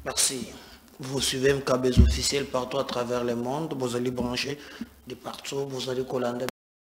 Merci. Vous suivez MKBz officiel partout à travers le monde. Vous allez brancher de partout. Vous allez collander.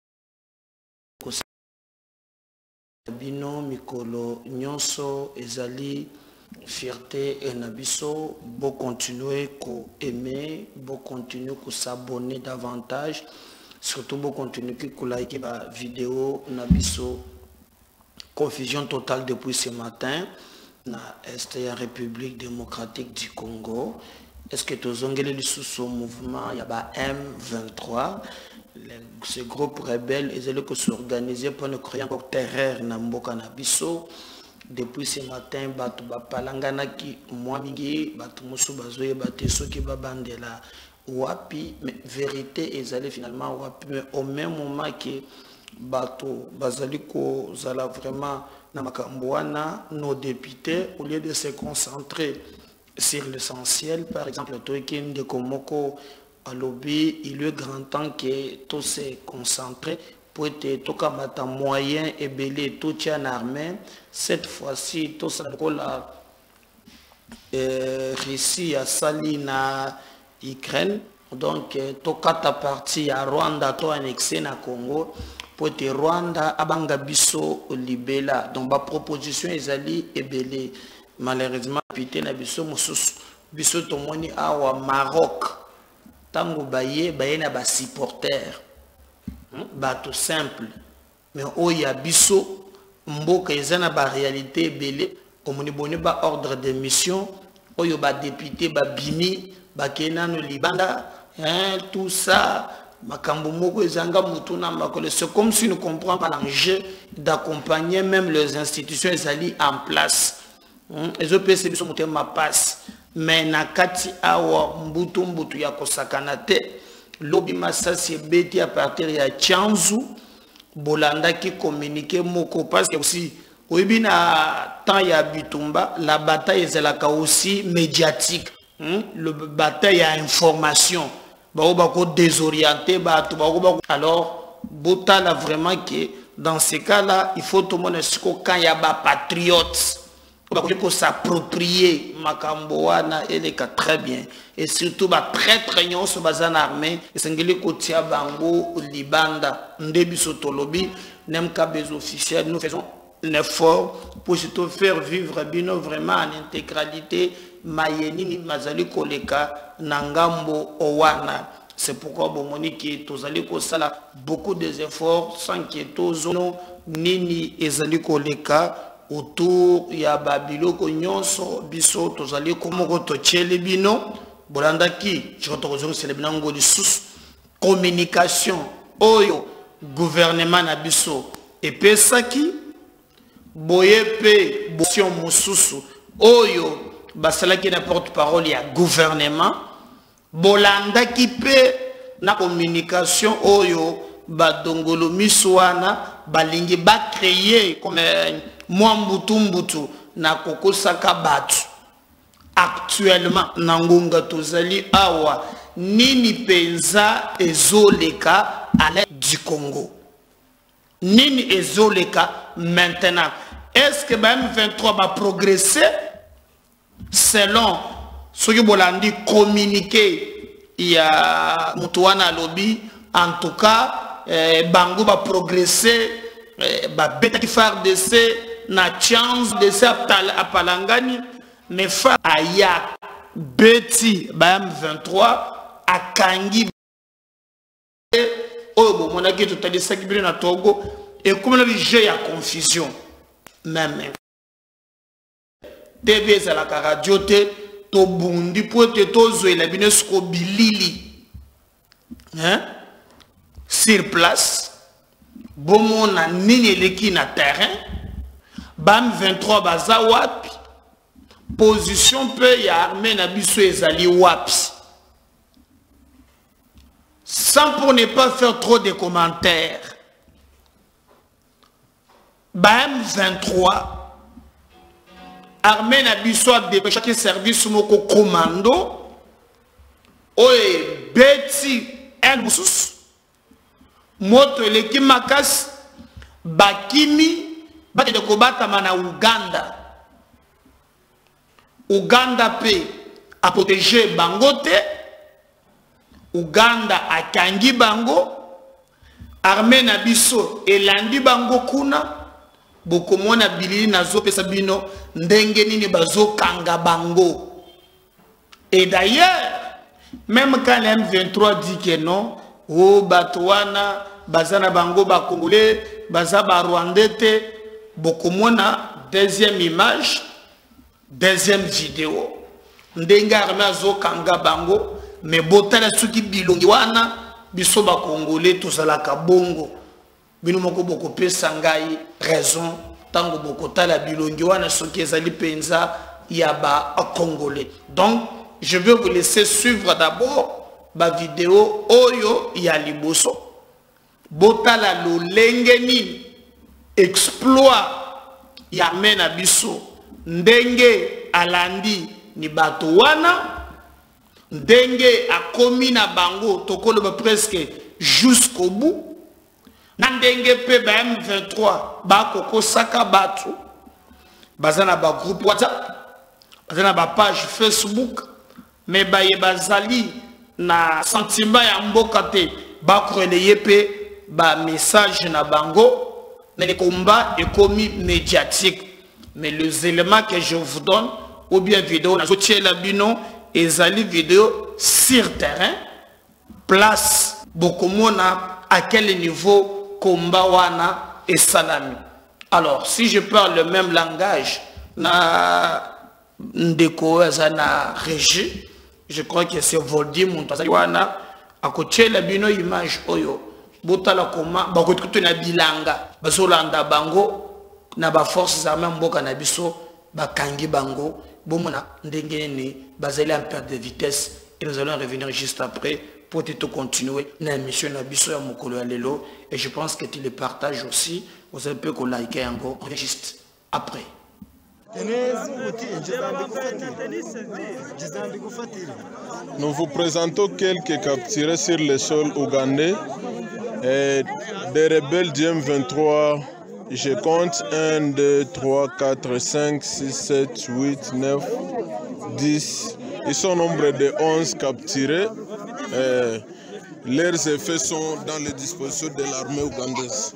Bino, Mikolo, Nyonso, Ezali, Fierté et Nabiso. Vous continuez à aimer, vous continuez à s'abonner davantage. Surtout, vous continuez à liker la vidéo Nabiso. Confusion totale depuis ce matin. Na la République démocratique du Congo. Est-ce que tu as sous ce mouvement? Il y a M23. Ce groupe rebelle, ils ont s'organiser pour ne créer encore terreur dans Mboka Nabiso. Depuis ce matin, batu bapalangana ki mwamingi, batu musu bazoye bate soki babandela wapi, mais vérité ils allaient finalement wapi, mais au même moment que batu bazali ko zala vraiment na makamboana, nos députés au lieu de se concentrer sur l'essentiel, par exemple Toikin de Komoko à lobby, il est grand temps que tout se concentre pour être tout comme un moyen et belé tout en armée. Cette fois-ci, tout ça la Russie à Salina, Ukraine. Donc, tout quatre parties à Rwanda, tout annexé na Congo. Pour être Rwanda, Abanga Bisso, Libela. Donc, ma proposition est allée et belé. Malheureusement, Pité na Bisso, Bisso Tomoni Awa Maroc. Tango baye na ba supporter. Bato simple. Mais oya Bisso, Mboka ezana ba réalité belé. Comme on est ba ordre de mission. Oyo ba député, ba bimi, ba kenano libanda. Tout ça. C'est comme si nous ne comprenons pas l'enjeu d'accompagner même les institutions alliées en place. Les OPC sont ma passe. Mais nakati awa mbutu ya kosakanate lobi masasi beti à partir ya Tchanzu Bolanda qui communique moko parce que aussi na temps ya Bitumba la bataille est aussi médiatique. Le bataille à information. Désorienté, alors, Botala vraiment que dans ces cas-là, il faut tout le monde quand il y a des patriotes, il faut s'approprier Makamboana et les cas très bien. Et surtout, très très bien, ce bazan armé, et c'est que Kotia Bango, Libanda, Ndebisotolobi, MKBz officiel, nous faisons un effort pour surtout faire vivre Bino vraiment en intégralité. Mayeni Mazali Koleka Nangambo Owana. C'est pourquoi Bomoniki Tozali Kosala beaucoup des efforts sans que Tozono Nini Ezali Koleka autour ya Babilo Konyonso Biso Tozali Komoko Tochele Bino Bolandaki Chotozon Selebinango du sous communication Oyo gouvernement Nabiso et Pesaki Boyepe Bosion Mosusu Oyo basala qui est porte-parole il y a gouvernement bolanda qui peut na communication oyo badongolo miswana balingi ba créer comme mwambutu na kokosaka batu actuellement na ngonga tozali awa nini penza ezoleka à l'est du Congo nini ezoleka maintenant est-ce que M23 va progresser selon ce que Bolandi communiqué il y a Moutouana lobby en tout cas Bango va progresser va bêta qui faire d'essai na chance d'essai à Palangani mais fa aya beti bam 23 à Kangi oh bon mon aki tout à ça qui na Togo et comme le jeu a confusion même TV c'est la radio to bundi pour te tozo et la binesco bilili hein sur place bon na nini leki na terrain bam 23 baza wapi position peu ya armée na biso ezali wapi sans pour ne pas faire trop de commentaires bam 23 armée na biso de chaque service moko commando oye beti el musus moto leki makas bakimi bate de kobata mana Uganda pe à protéger Bangote, Ouganda a kangi bango, armée na biso elandi bango kuna, bokomona bilili nazo pesa bino ndenge nini bazo kanga bango. Et d'ailleurs, même quand l'M23 dit que non, oh Batouana, Bazana Bango ba Congolais, Baza ba Rwandais, bokomona deuxième image, deuxième vidéo. Ndenga armée zo kanga bango, mais botala suki bilongi wana biso ba Congolais tozalaka bongo. Bino moko boko pesa ngai raison tango boko tala bilongi wana soki ezali penza ya ba Congolais. Donc je vais vous laisser suivre d'abord ma vidéo Oyo ya liboso. Botala lo lengeni exploit ya mena biso ndenge alandi ni bato wana ndenge akomi na bango tokolo presque jusqu'au bout na ndenge pe ba M23 ba koko saka batu bazana ba groupe WhatsApp bazana ba page Facebook mais baye bazali na sentiment ya mboka te ba relayer pe ba message na bango mais les combats est commis médiatique. Mais les éléments que je vous donne, ou bien vidéo, la bino, et zali vidéo sur terrain, place, beaucoup mona, à quel niveau combat wana et salami. Alors, si je parle le même langage, na ndeko na régie, je crois que c'est Voldi Montazali wana, à côté la bino image oyo. Botala koma bakotukutu na bilanga bazolanda bango na ba forces armées mboka na biso bakangi bango bomona ndenge ni bazali en perte de vitesse et nous allons revenir juste après pour tout continuer na mission na biso ya mokolo ya lelo et je pense que tu le partages aussi vous avez peu ko liker encore juste après. Nous vous présentons quelques capturés sur le sol ougandais et des rebelles du M23. Je compte 1, 2, 3, 4, 5, 6, 7, 8, 9, 10. Ils sont au nombre de 11 capturés. Leurs effets sont dans les dispositions de l'armée ougandaise.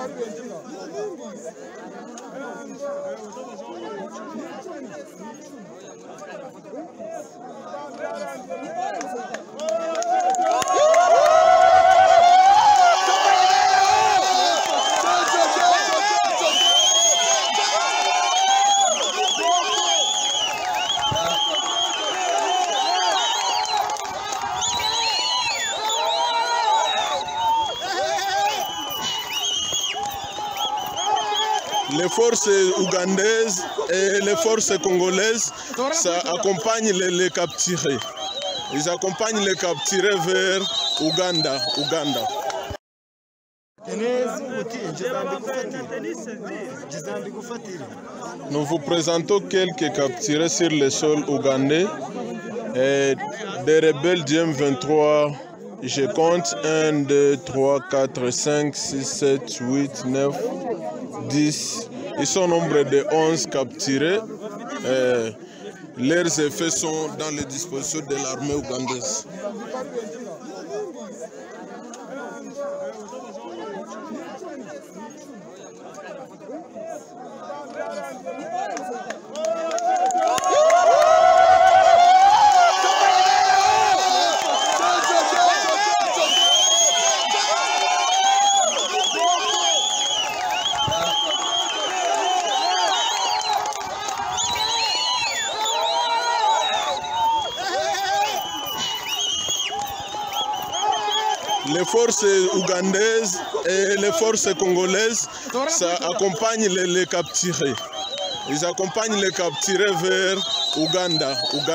Les forces ougandaises et les forces congolaises ça accompagnent les capturés. Ils accompagnent les capturés vers Ouganda. Nous vous présentons quelques capturés sur le sol ougandais et des rebelles du M23. Je compte 1, 2, 3, 4, 5, 6, 7, 8, 9, 10. Ils sont au nombre de 11 capturés. Leurs effets sont dans les dispositions de l'armée ougandaise. Les forces ougandaises et les forces congolaises ça accompagnent les capturés. Ils accompagnent les capturés vers Ouganda.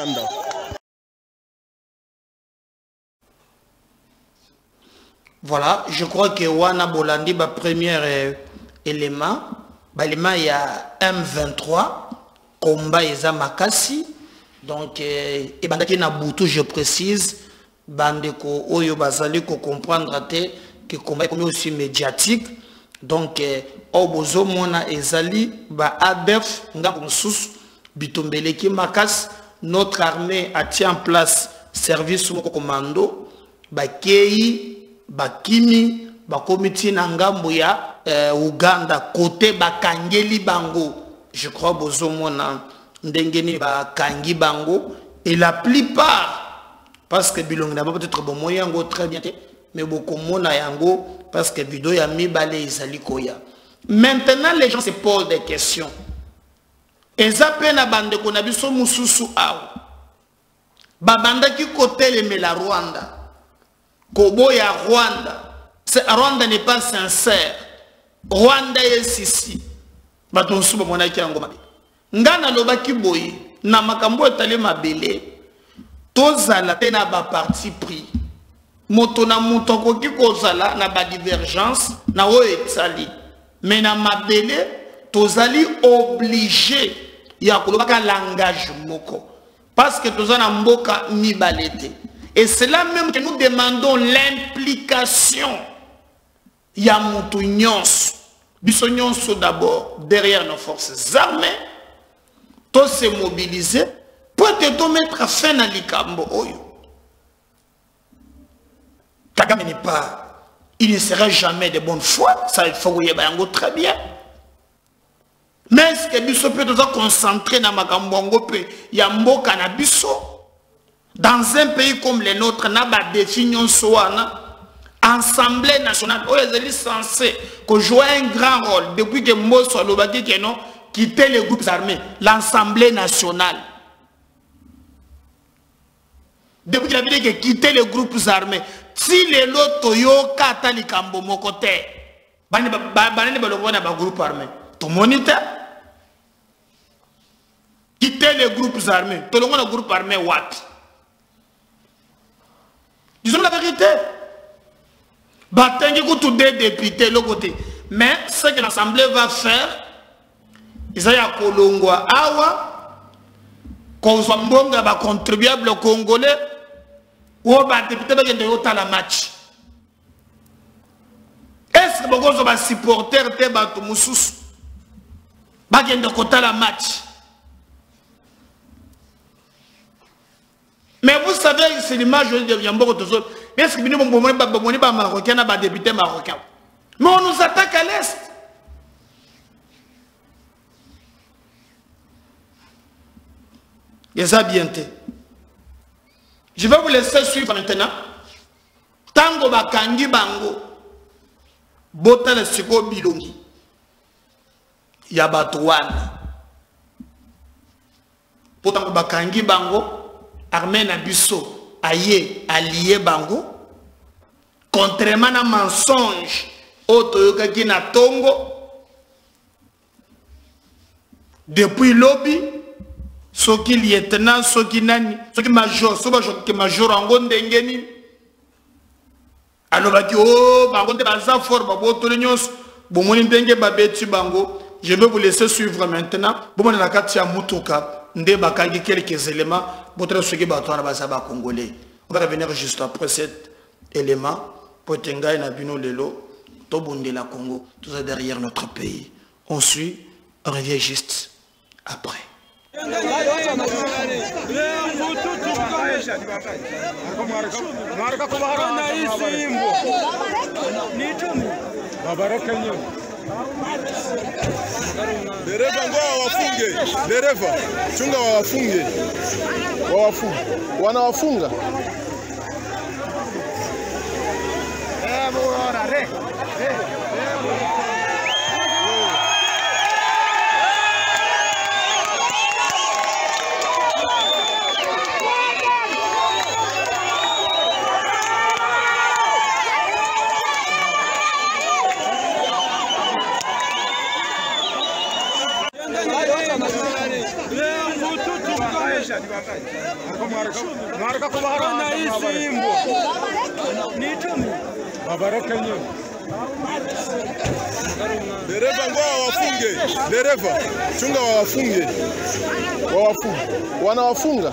Voilà, je crois que Wana Bolandi, le premier élément, il y a M23, combat Eza Makasi. Donc, et bandaki na Boutou, je précise, bandeko oyo bazali ko comprendre que combat est aussi médiatique. Donc, obozo mona ezali ba ADF nga konsus bitombeleki Makasi notre armée a tient en place service au commando, bakei, bakimi, bakomiti na ngambo ya Uganda côté bakangeli bango. Je crois bozomona ndengeni bakangi bango et la plupart parce que bilongi na peut-être bon moyen ngo très bien mais beaucoup mona yango parce que vidéo ya mibale izali koya. Maintenant les gens se posent des questions. Ezape na bande ko na biso mususu aw. Babanda ki côté le la Rwanda. Kobo ya Rwanda. Rwanda n'est pas sincère. Rwanda est ici. Bato suba mona ki yango mabe. Ngana lobaki boyi na makambo etale mabele. Tozala te na ba parti pris. Moto na moto koki kozala na ba divergence na o etali. Mais na mabele tozali obligé ya kolobaka langage moko. Parce que tozana mboka mibalete. Et c'est là même que nous demandons l'implication. Ya mutu nyonso. Biso nyonso d'abord derrière nos forces armées. Tous se mobiliser pour te mettre fin à l'ikambo oyo. Kagame n'est pas, il ne sera jamais de bonne foi. Ça il faut y très bien. Mais est-ce que biso peut nous concentrer dans makambo pe ya mboka na biso dans un pays comme le nôtre na ba définition soana Assemblée nationale où est censé jouer un grand rôle depuis que Mosso a lobaki que non quitter les groupes armés, l'Assemblée nationale. Depuis qu'il a dit que quitter les groupes armés, si les loto yo kata li kambo mokote, bani balobona ba groupe armé. Tout moniteur quitter les groupes armés. Tout le monde a groupe armé what? Disons la vérité. Batengi ko tout des députés le côté. Mais ce que l'Assemblée va faire, Isaya Kolongwa awa Kozambonga ba contribuable congolais ou ba député ba gende yota la match. Est-ce que bogozo ba supporter te ba tumususu ba gende kota la match? Mais vous savez, c'est l'image de Yamboko Tozo. Est-ce que nous avons des Marocains, des députés marocains? Mais on nous attaque à l'Est. Et ça bien. Je vais vous laisser suivre maintenant. Tango bakangi bango. Bota le siko bilongi. Yabatouane. Potango bakangi bango. Armée na biso aye allié bango contrairement à mensonge otoyoka ki na tongo depuis lobby soki lieutenant soki nani soki major soba soki major ango ndengeni alobaki oh bango te baza fort babo to nyos bomoni ndenge babeti bango. Je vais vous laisser suivre maintenant. Bon on a katia mutuka nde bakangi quelques éléments pour ce qui est congolais. On va revenir juste après cet élément pour Tenga et Nabino Lelo, Tobunde la Congo, tout ça derrière notre pays. On suit, on revient juste après. Dereva ngoa wafunge. Dereva chunga wafunge. Wanawafunga. Dereva ngoa wafunge. Dereva chunga wafunge. Wanawafunga.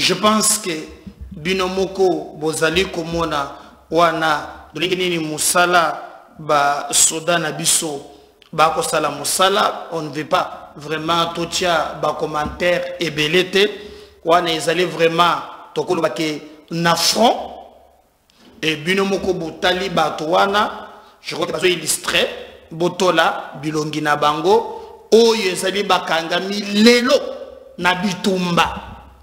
je pense que binomoko bozali komona wana dolingi musala ba soda na biso ba ko sala musala, on ne veut pas vraiment totia ba commentaire et belete wana ezali vraiment tokolo ba ke na front et binomoko botali ba wana je crois que bazo illustrer botola bilongi na bango oyo ezali bakangami lelo na bitumba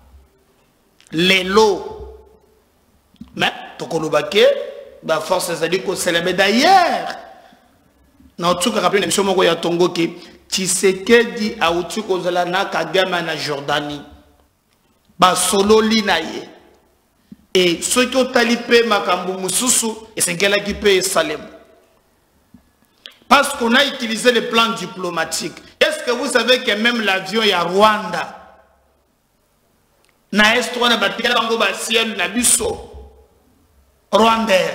lelo mais tokoloba ke ba force ezali ko célébrer d'ailleurs na tuka rappelé émission moko ya tongo ke Tshisekedi auti kozala na Kagame na Jordanie ba sololi na ye et ceux qui ont talipé makambu mususu et sengela ki pe Salem parce qu'on a utilisé le plan diplomatique. Est-ce que vous savez que même l'avion ya Rwanda na est na batika bango ba ciel na biso Rwandair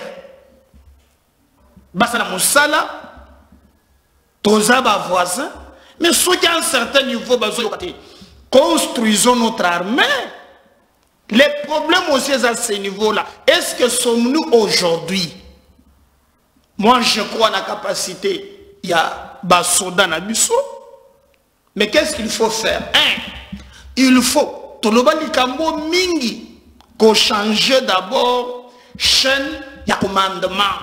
basa na musala toza ba voisin mais ceux qui à un certain niveau bazo construisons notre armée. Les problèmes aussi à ce niveau-là, est-ce que sommes-nous aujourd'hui? Moi je crois à la capacité, il y a des soldats na biso, mais qu'est-ce qu'il faut faire? Il faut toloba likambo mingi ko changer d'abord chaîne ya commandement.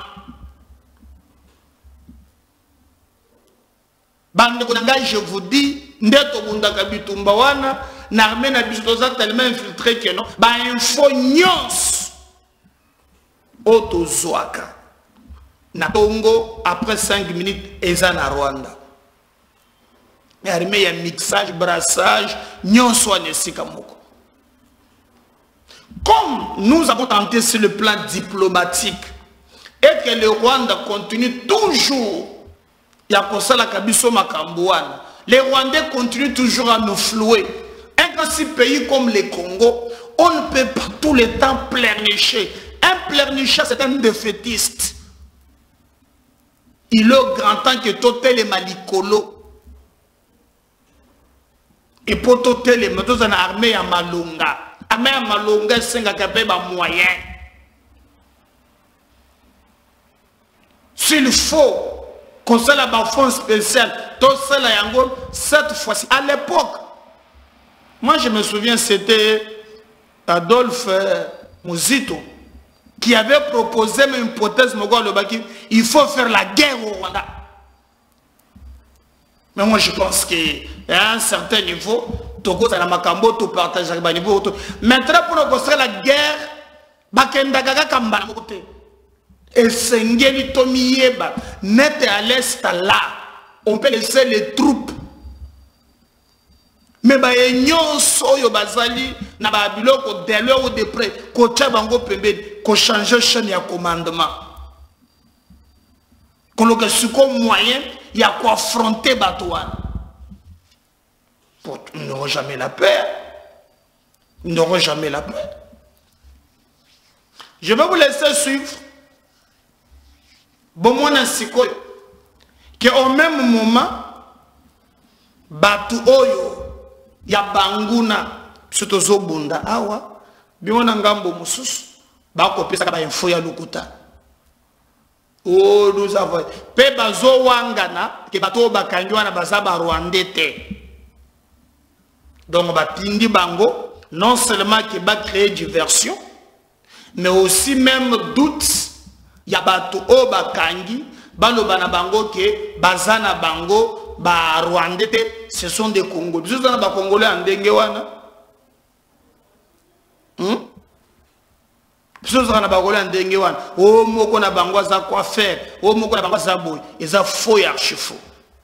Bande konanga, je vous dis, ndeto bundaka bitumba wana l'armée na biso tellement infiltré que non ba info nyons autozoaka na Congo après 5 minutes eza na Rwanda. L'armée ya mixage brassage nyons wana sika moko. Comme nous avons tenté sur le plan diplomatique et que le Rwanda continue toujours ya kosala kabiso makambo wana, les Rwandais continuent toujours à nous flouer. Un pays comme le Congo, on ne peut pas tout le temps pleurnicher. Un pleurnicheur, c'est un défaitiste. Il est au grand temps que totel les malikolo. Et pour totel les méthodes en armée à Malunga. Armée à Malunga, c'est un capé moyen. S'il faut qu'on se la fonds spécial, tout cela cette fois-ci, à l'époque, moi je me souviens, c'était Adolphe Muzito qui avait proposé une hypothèse, il faut faire la guerre au Rwanda. Mais moi je pense qu'à un certain niveau, Togo ça makambo tout partage avec niveau. Maintenant pour nous construire la guerre, bakendagaga kambana côté. Et Sengeli Tomiyeba net à l'est là, on peut laisser les troupes. Mais ba nyonso yo bazali na ba biloko de l'heure ou de près ko tchabango pembe ko changer chaîne ya commandement. Ko lo suko moyen ya ko affronter batouane. Ils n'auront jamais la paix. Ils n'auront jamais la paix. Je vais vous laisser suivre. Bon moi na sikoyo que au même moment batu oyo ya banguna surtout zobunda awa biona ngambo mususu bako pesa ba info ya lukuta oh nous avons pe bazo wangana ke bato bakanjwa na bazaba rwandete donc batindi bango non seulement que ba créer diversion mais aussi même doute ya bato o bakangi baloba na bango ke bazana bango ba Rwandais, ce sont des Congolais. Vous avez des Congolais en Dengewana. Vous avez des Congolais en Dengewana. Oh, moko na bango za quoi faire. Oh, moko na bango za boy. Ils ont faux et archi faux.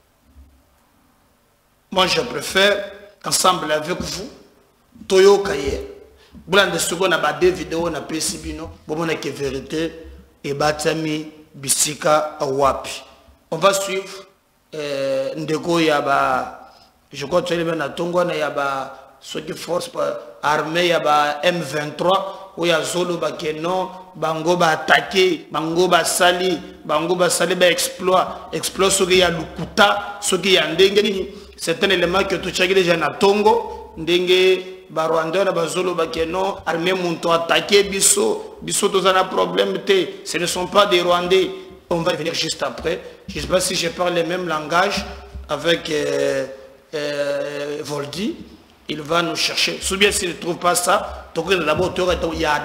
Moi, je préfère ensemble avec vous. Toyo Kaye. Boulan de seconde na ba deux vidéos na PCBino. Bon, on a que vérité. Et Batami Bisika Wapi. On va suivre. Ndeko yaba je crois que tu na tongo na yaba ceux qui force armée yaba M23 ou ya zolo ba keno bango ba attaquer bango ba sali ba exploit ceux qui ya lukuta ceux qui ya ndenge nini c'est un élément que tu chaki déjà na tongo ndenge Rwandais na bazolo bakeno armée monto attaquer biso tous un problème ce ne sont pas des Rwandais. On va venir juste après. Je ne sais pas si je parle le même langage avec Voldy. Il va nous chercher. Ou bien s'il ne trouve pas ça, d'abord il y a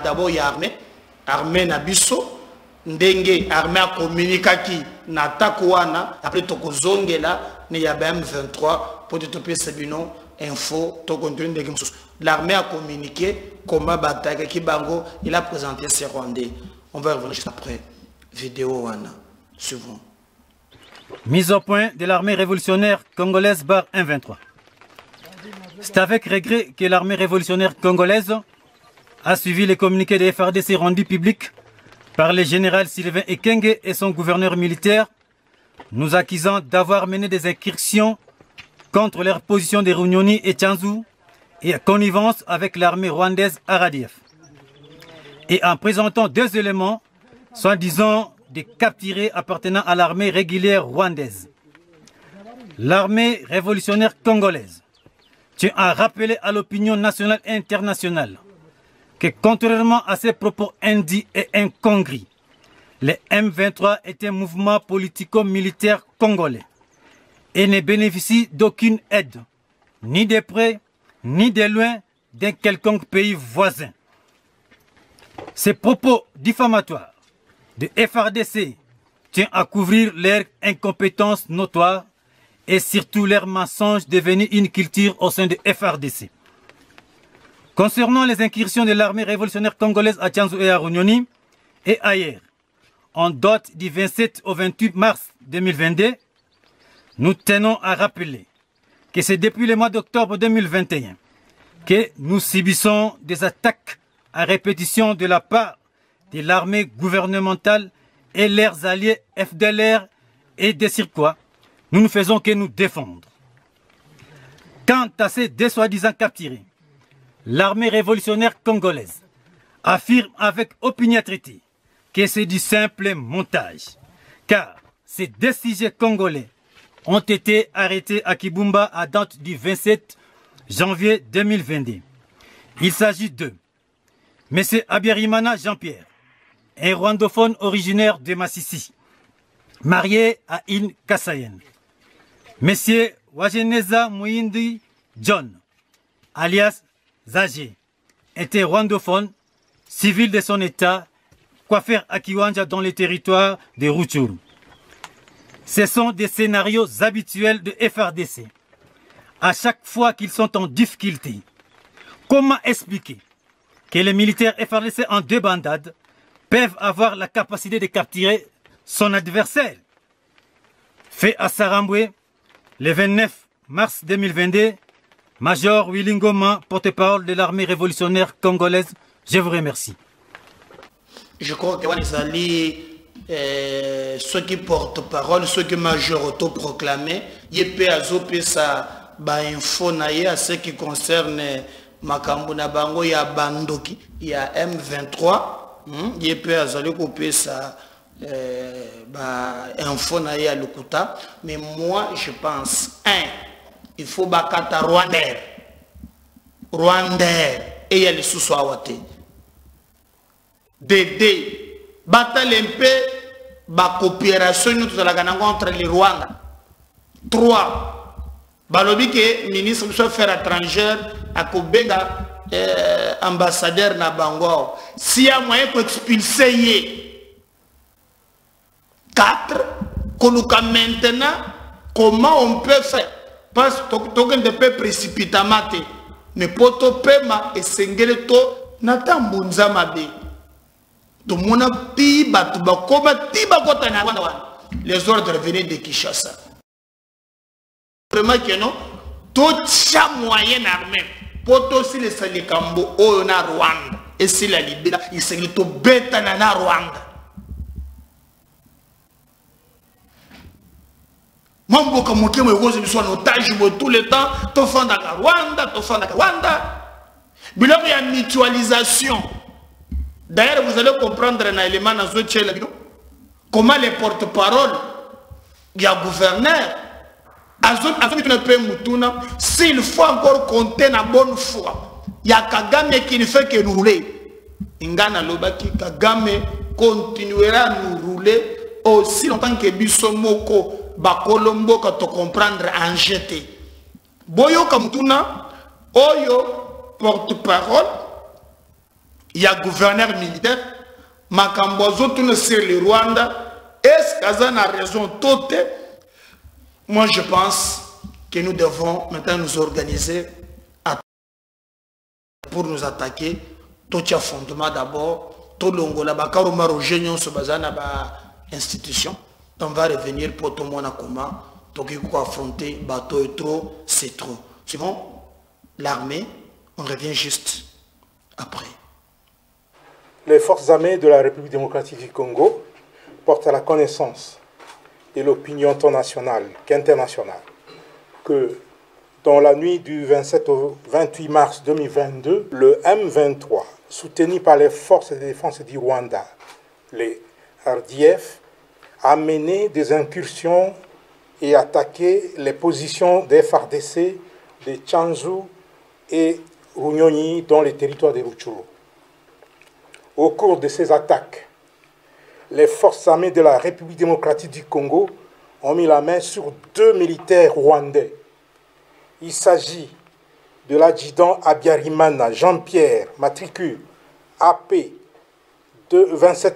armée na biso ndenge armée a communiqué na takwana après tokozongela ne ya M23 pour te toper sabino info to continue de l'armée a communiqué comment bataille qui bango il a présenté ses Rwandais. On va revenir juste après vidéo wana suivant. Mise au point de l'armée révolutionnaire congolaise bar 123. C'est avec regret que l'armée révolutionnaire congolaise a suivi les communiqués des FARDC rendus publics par le général Sylvain Ekenge et son gouverneur militaire, nous accusant d'avoir mené des incursions contre leurs positions de Runyoni et Tchanzu et en connivence avec l'armée rwandaise RDF. Et en présentant deux éléments, soi-disant des capturés appartenant à l'armée régulière rwandaise. L'armée révolutionnaire congolaise tient à rappeler à l'opinion nationale et internationale que contrairement à ces propos indits et incongrus, le M23 est un mouvement politico-militaire congolais et ne bénéficie d'aucune aide, ni de près, ni de loin, d'un quelconque pays voisin. Ces propos diffamatoires de FARDC tiennent à couvrir leur incompétence notoire et surtout leur mensonge devenu une culture au sein de FARDC. Concernant les incursions de l'armée révolutionnaire congolaise à Tchanzu et à Runyoni et ailleurs, en date du 27 au 28 mars 2022, nous tenons à rappeler que c'est depuis le mois d'octobre 2021 que nous subissons des attaques à répétition de la part de l'armée gouvernementale et leurs alliés FDLR et des Cirquois. Nous ne faisons que nous défendre. Quant à ces deux soi-disant capturés, l'armée révolutionnaire congolaise affirme avec opiniâtreté que c'est du simple montage, car ces deux sujets congolais ont été arrêtés à Kibumba à date du 27 janvier 2022. Il s'agit de M. Abiyarimana Jean-Pierre, un rwandophone originaire de Massissi, marié à une Kassayenne. M. Wageneza Mouindi John, alias Zagé, était rwandophone, civil de son état, coiffeur à Kiwanja dans les territoires de Rutshuru. Ce sont des scénarios habituels de FARDC. À chaque fois qu'ils sont en difficulté, comment expliquer que les militaires FARDC en débandade peuvent avoir la capacité de capturer son adversaire? Fait à Saramboué, le 29 mars 2022, Major Willy Ngoma, porte-parole de l'armée révolutionnaire congolaise, je vous remercie. Je crois que les alliés, ceux qui portent parole, ceux qui major autoproclamés, il ça info à ce qui concerne Makambuna Bango, il y a Bandoki, il y a M23, il peut couper ça info à Lokuta. Mais moi je pense, il faut bakata Rwandais et il y a les sous-souawate. Dédé, bataille un peu, la coopération entre les Rwanda. 3. Balobi que ministre des Affaires étrangères à Kobenga ambassadeur na Bango. S'il y a moyen pour expulser 4, maintenant, comment on peut faire? Parce que tu ne peux précipitamment, mais pour te paiement et sengele to natambunza mabe. Tout le monde les ordres venaient de Kinshasa. Vraiment que non, tout chaque moyen armé, pour aussi les Salikambo, on a Rwanda, et si la Libye, il s'est dit tout bête na Rwanda. Mambo comme qui me rose me soit en otage tout le temps, tout fond dans Rwanda, tout fond dans Rwanda. Bilan il y a une mutualisation. D'ailleurs, vous allez comprendre un élément dans ce tchèque, comment les porte-paroles, il y a gouverneur, s'il faut encore compter la bonne foi, Il y a Kagame qui ne fait que nous rouler. Ingana Lobaki, Kagame continuera à nous rouler aussi longtemps que Bissomoko, Bakolombo, quand on comprendre en jeté. Boyo Kamtuna, Oyo, porte-parole, il y a gouverneur militaire, Makambozo, tout le sur le Rwanda, est-ce qu'Azan a raison toute? Moi je pense que nous devons maintenant nous organiser pour nous attaquer. Tout le fondement d'abord, tout le monde, Bakaroma, Rogenyon, Sobazana, institution. On va revenir pour tout le monde à comment, tout le monde affronter, bateau est trop, c'est trop. Suivant l'armée, on revient juste après. Les forces armées de la République démocratique du Congo portent à la connaissance de l'opinion tant nationale qu'internationale que dans la nuit du 27 au 28 mars 2022, le M23, soutenu par les forces de défense du Rwanda, les RDF, a mené des incursions et attaqué les positions des FARDC de Tchanzu et Runyonyi dans les territoires de Rutshuru. Au cours de ces attaques, les forces armées de la République démocratique du Congo ont mis la main sur 2 militaires rwandais. Il s'agit de l'adjudant Habyarimana Jean-Pierre, matricule AP de 27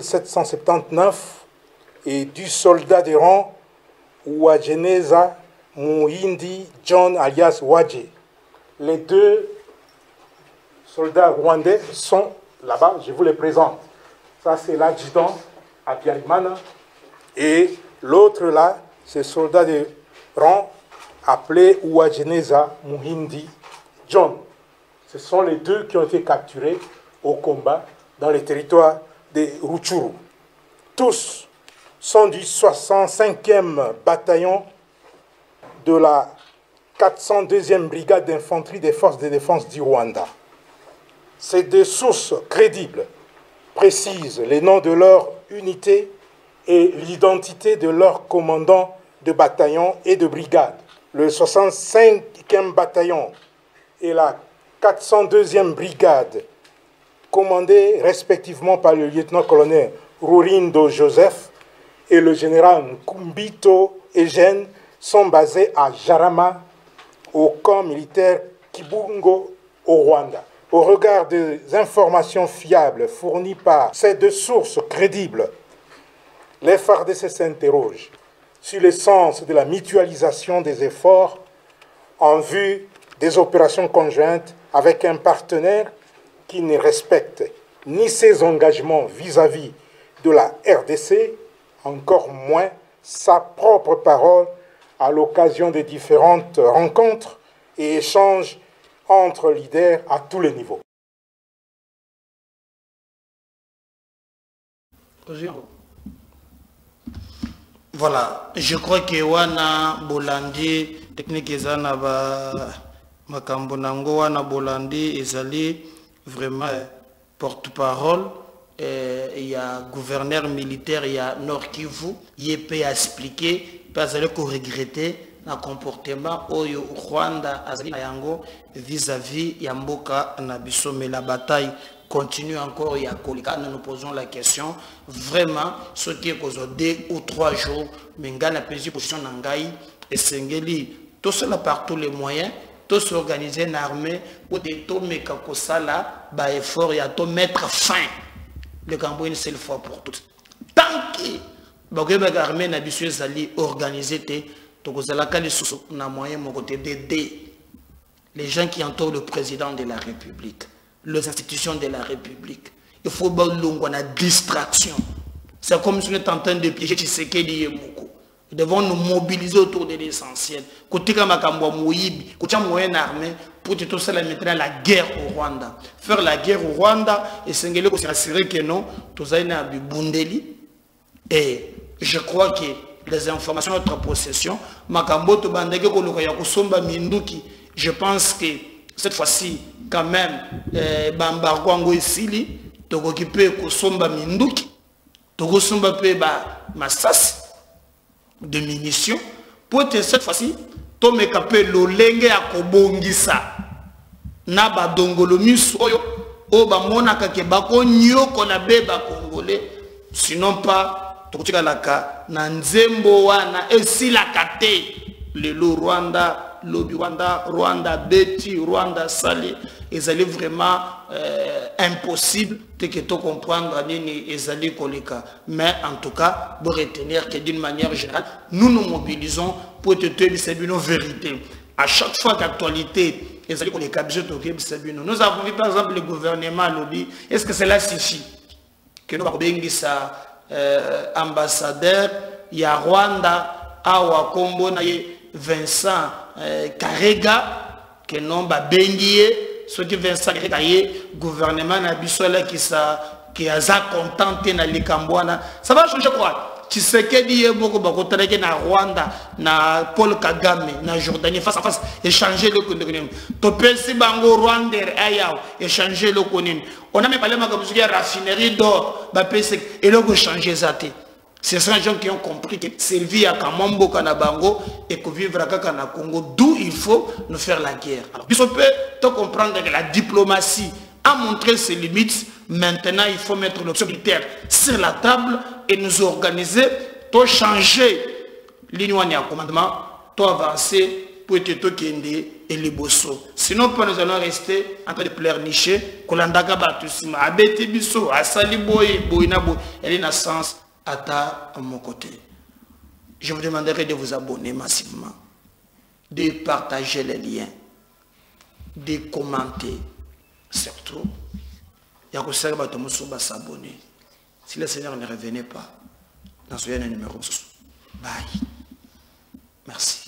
779, et du soldat de rang Uwajeneza Muhindi John alias Wadje. Les 2 soldats rwandais sont là-bas, je vous les présente. Ça, c'est l'adjudant Habyarimana. Et l'autre là, c'est le soldat de rang appelé Uwajeneza Muhindi John. Ce sont les 2 qui ont été capturés au combat dans les territoires de Rutshuru. Tous sont du 65e bataillon de la 402e brigade d'infanterie des forces de défense du Rwanda. Ces 2 sources crédibles précisent les noms de leur unité et l'identité de leurs commandants de bataillon et de brigade. Le 65e bataillon et la 402e brigade, commandés respectivement par le lieutenant-colonel Rurindo Joseph et le général Nkumbito Eugène, sont basés à Jarama, au camp militaire Kibungo, au Rwanda. Au regard des informations fiables fournies par ces 2 sources crédibles, les FARDC s'interrogent sur le sens de la mutualisation des efforts en vue des opérations conjointes avec un partenaire qui ne respecte ni ses engagements vis-à-vis de la RDC, encore moins sa propre parole à l'occasion des différentes rencontres et échanges entre leaders à tous les niveaux. Voilà, je crois que wana Bolandi technique ezana ba makambo nango wana Bolandi ezali vraiment porte-parole. Il y a gouverneur militaire, il y a Nord Kivu, il peut expliquer parce que regretter le comportement au Rwanda vis-à-vis de Mboka Nabiso, mais la bataille continue encore. Il y a Kolika, nous nous posons la question vraiment ce qui est causé 2 ou 3 jours, mais on a la position Nangaï et Sengeli, tout cela par tous les moyens. Tout s'organiser une armée ou des taux Mekakosala, bah effort, il y a tout mettre fin. Le Cambodge une seule fois pour toutes. Tant que l'armée n'a pas organisé, na moyen d'aider les gens qui entourent le président de la République, les institutions de la République. Il faut une distraction. C'est comme si on était en train de piéger Tshisekedi et Moko. Nous devons nous mobiliser autour de l'essentiel. Côté Kamakambo Moïbi, côté moyen armée, pour tout ça mettre la guerre au Rwanda. Faire la guerre au Rwanda et s'assurer que non, tout ça est à Bundeli. Et je crois que les informations de notre possession, je pense que cette fois-ci, quand même, Bambargwango et Sili, Togoki peut Kosomba Minduki, Togosomba peut Massas de munitions, pour que cette fois-ci, Tomeka peut l'olenge à Kobongisa. na ba dongolo miso oyo o ba monaka ke bako nyoko na beba congolais sinon pas tokutika laka na nzembo wana esila kate lelo Rwanda lobi Rwanda beti Rwanda sali ezali vraiment impossible de que tu comprendre nini ezali koleka mais en tout cas pour retenir que d'une manière générale nous nous mobilisons pour te tenir une vérité à chaque fois qu'actualité ezali koleka nous avons vu par exemple le gouvernement lobby est-ce que cela suffit que nous avons ça ambassadeur ya Rwanda awa kombo na Vincent Karega que non ba bengié ce qui Vincent Karega gouvernement na bisola qui a contenté na likambwana ça va changer quoi tu sais que dit beaucoup bakotareke na Rwanda na Paul Kagame na Jordanie face à face échanger le contenu to pensi bango Rwanda ayao échanger le contenu on a même parlé de raffinerie d'or ba pensi et le changer zaté. Ce sont les gens qui ont compris que servir à Kamambo Kanabango et que vivre à Kakana Congo, d'où il faut nous faire la guerre. Alors, on peut comprendre que la diplomatie a montré ses limites. Maintenant, il faut mettre l'option militaire sur la table et nous organiser, pour changer l'union à commandement, pour avancer, pour être Kende et les Bosso. Sinon, nous allons rester en train de pleurnicher, Kolandaka Batusima, Abeti Bisso, Asali Boy, Boinabo, et la sens. À mon côté. Je vous demanderai de vous abonner massivement, de partager les liens, de commenter. Surtout, il y a que ça qui s'abonner. Si le Seigneur ne revenait pas, dans ce numéro, bye. Merci.